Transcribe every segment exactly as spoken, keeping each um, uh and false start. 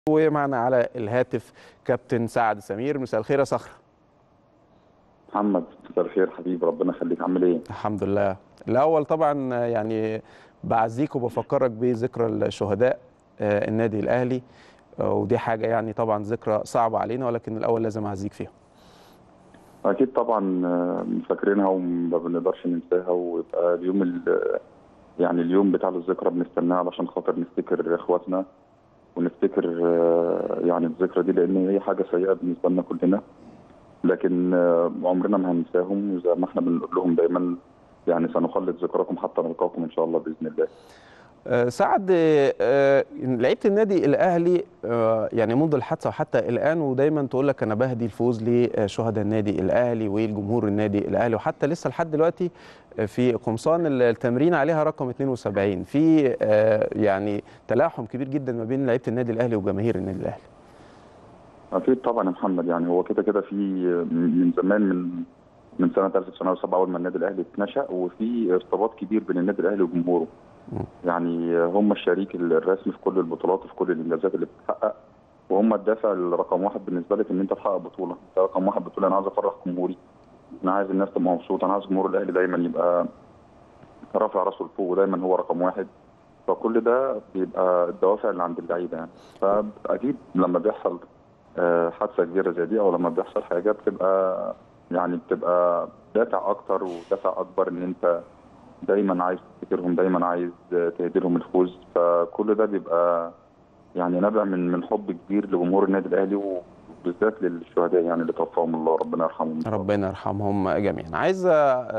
ومعنا على الهاتف كابتن سعد سمير. مساء الخير يا صخر. محمد مساء الخير حبيبي، ربنا يخليك. عامل ايه؟ الحمد لله. الاول طبعا يعني بعزيك وبفكرك بذكرى الشهداء النادي الاهلي، ودي حاجه يعني طبعا ذكرى صعبه علينا، ولكن الاول لازم اعزيك فيها. اكيد طبعا فاكرينها وما بنقدرش ننساها، ويبقى اليوم يعني اليوم بتاع الذكرى بنستناه علشان خاطر نفتكر اخواتنا ونفتكر يعني الذكرى دي، لان هي حاجه سيئه بالنسبه لنا كلنا، لكن عمرنا ما هننساهم. وزي ما احنا بنقول لهم دايما يعني سنخلد ذكركم حتى نلقاكم ان شاء الله باذن الله. سعد، لعيبه النادي الاهلي يعني منذ الحادثه وحتى الان، ودايما تقول لك انا بهدي الفوز لشهداء النادي الاهلي والجمهور النادي الاهلي، وحتى لسه لحد دلوقتي في قمصان التمرين عليها رقم اثنين وسبعين، في يعني تلاحم كبير جدا ما بين لعيبه النادي الاهلي وجماهير النادي الاهلي. اكيد طبعا يا محمد، يعني هو كده كده في من زمان، من من سنه ألف وتسعمائة وسبعة اول ما النادي الاهلي اتنشأ، وفي ارتباط كبير بين النادي الاهلي وجمهوره. يعني هم الشريك الرسمي في كل البطولات وفي كل الانجازات اللي بتتحقق، وهم الدافع الرقم واحد بالنسبه لك ان انت تحقق بطوله. انت رقم واحد بتقول انا عايز افرح جمهوري، انا عايز الناس تبقى مبسوطه، انا عايز جمهور الاهلي دايما يبقى رافع راسه لفوق ودايما هو رقم واحد. فكل ده بيبقى الدوافع اللي عند اللعيبه يعني. فاكيد لما بيحصل حادثه كبيره زي دي، او لما بيحصل حاجه بتبقى يعني بتبقى دافع اكتر ودافع اكبر ان انت دايما عايز تفتكرهم، دايما عايز تهدي لهم الفوز. فكل ده بيبقى يعني نابع من من حب كبير لجمهور النادي الاهلي، وبالذات للشهداء يعني اللي توفاهم الله، ربنا يرحمهم. ربنا يرحمهم جميعا. عايز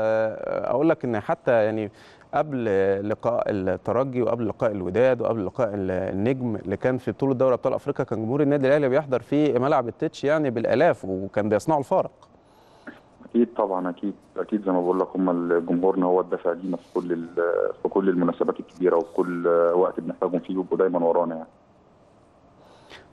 اقول لك ان حتى يعني قبل لقاء الترجي وقبل لقاء الوداد وقبل لقاء النجم اللي كان في بطوله دوري ابطال افريقيا، كان جمهور النادي الاهلي بيحضر في ملعب التتش يعني بالالاف، وكان بيصنعوا الفارق. اكيد طبعا، اكيد اكيد زي ما بقول لك، هم جمهورنا هو الدافع لينا في كل في كل المناسبات الكبيره، وفي كل وقت بنحتاجهم فيه يبقوا دايما ورانا يعني.